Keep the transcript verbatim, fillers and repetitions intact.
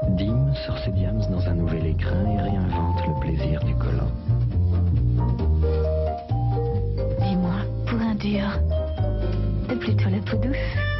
Dim sort ses diams dans un nouvel écrin et réinvente le plaisir du collant. Dis-moi, pour un dur, t'as plutôt la peau douce?